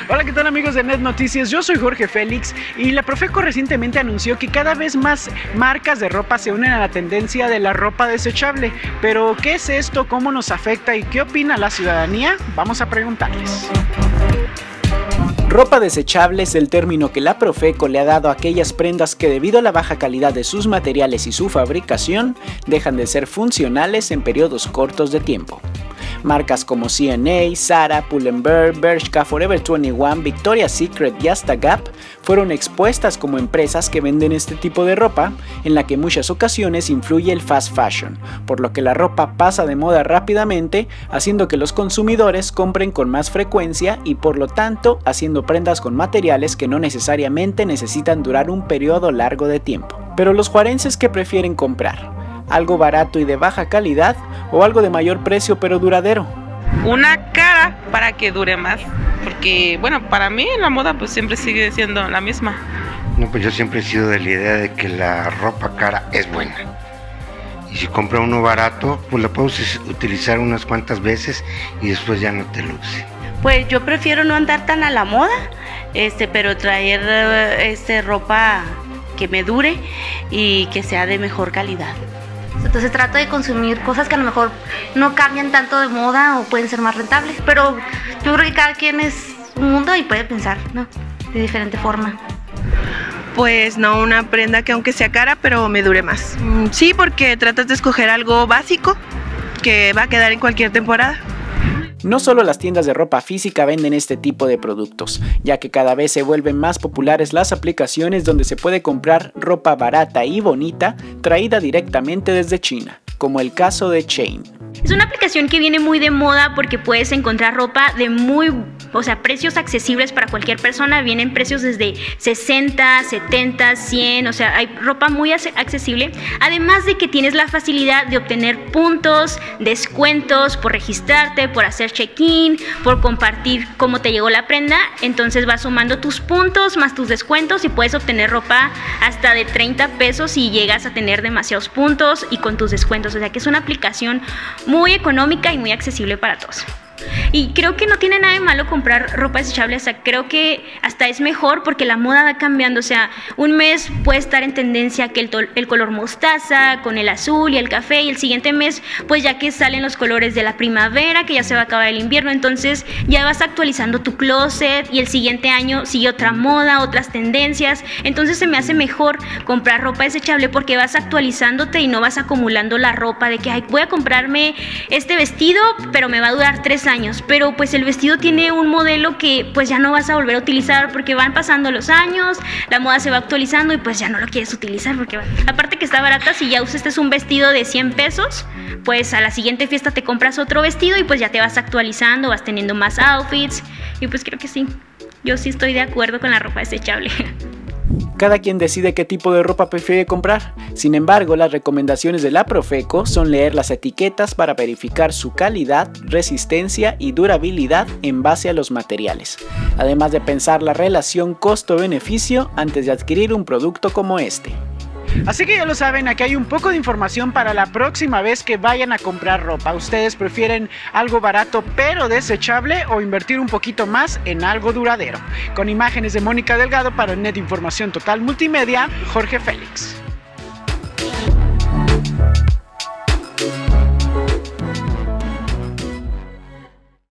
Hola, ¿qué tal amigos de Net Noticias? Yo soy Jorge Félix y la Profeco recientemente anunció que cada vez más marcas de ropa se unen a la tendencia de la ropa desechable. Pero, ¿qué es esto? ¿Cómo nos afecta? ¿Y qué opina la ciudadanía? Vamos a preguntarles. Ropa desechable es el término que la Profeco le ha dado a aquellas prendas que debido a la baja calidad de sus materiales y su fabricación, dejan de ser funcionales en periodos cortos de tiempo. Marcas como C&A, Zara, Pull&Bear, Bershka, Forever 21, Victoria's Secret y hasta Gap fueron expuestas como empresas que venden este tipo de ropa, en la que en muchas ocasiones influye el fast fashion, por lo que la ropa pasa de moda rápidamente, haciendo que los consumidores compren con más frecuencia y por lo tanto haciendo prendas con materiales que no necesariamente necesitan durar un periodo largo de tiempo. Pero los juarenses, ¿qué prefieren comprar? ¿Algo barato y de baja calidad o algo de mayor precio pero duradero? Una cara para que dure más, porque bueno, para mí la moda pues siempre sigue siendo la misma. No, pues yo siempre he sido de la idea de que la ropa cara es buena. Y si compra uno barato, pues la puedes utilizar unas cuantas veces y después ya no te luce. Pues yo prefiero no andar tan a la moda, pero traer ropa que me dure y que sea de mejor calidad. Entonces trato de consumir cosas que a lo mejor no cambian tanto de moda o pueden ser más rentables, pero yo creo que cada quien es un mundo y puede pensar, ¿no?, de diferente forma. Pues no, una prenda que aunque sea cara, pero me dure más. Sí, porque tratas de escoger algo básico que va a quedar en cualquier temporada. No solo las tiendas de ropa física venden este tipo de productos, ya que cada vez se vuelven más populares las aplicaciones donde se puede comprar ropa barata y bonita traída directamente desde China, como el caso de Shein. Es una aplicación que viene muy de moda porque puedes encontrar ropa de precios accesibles para cualquier persona. Vienen precios desde 60, 70, 100, o sea, hay ropa muy accesible. Además de que tienes la facilidad de obtener puntos, descuentos por registrarte, por hacer check-in, por compartir cómo te llegó la prenda. Entonces vas sumando tus puntos más tus descuentos y puedes obtener ropa hasta de 30 pesos y llegas a tener demasiados puntos y con tus descuentos. O sea que es una aplicación muy económica y muy accesible para todos. Y creo que no tiene nada de malo comprar ropa desechable, o sea, creo que hasta es mejor porque la moda va cambiando, o sea, un mes puede estar en tendencia que el color mostaza con el azul y el café, y el siguiente mes pues ya que salen los colores de la primavera, que ya se va a acabar el invierno, entonces ya vas actualizando tu closet y el siguiente año sigue otra moda, otras tendencias. Entonces se me hace mejor comprar ropa desechable porque vas actualizándote y no vas acumulando la ropa de que ay, voy a comprarme este vestido pero me va a durar 3 años, pero pues el vestido tiene un modelo que pues ya no vas a volver a utilizar porque van pasando los años, la moda se va actualizando y pues ya no lo quieres utilizar porque aparte que está barata, si ya usaste un vestido de 100 pesos, pues a la siguiente fiesta te compras otro vestido y pues ya te vas actualizando, vas teniendo más outfits y pues creo que sí, yo sí estoy de acuerdo con la ropa desechable. Cada quien decide qué tipo de ropa prefiere comprar. Sin embargo, las recomendaciones de la Profeco son leer las etiquetas para verificar su calidad, resistencia y durabilidad en base a los materiales, además de pensar la relación costo-beneficio antes de adquirir un producto como este. Así que ya lo saben, aquí hay un poco de información para la próxima vez que vayan a comprar ropa. ¿Ustedes prefieren algo barato pero desechable o invertir un poquito más en algo duradero? Con imágenes de Mónica Delgado para Net Información Total Multimedia, Jorge Félix.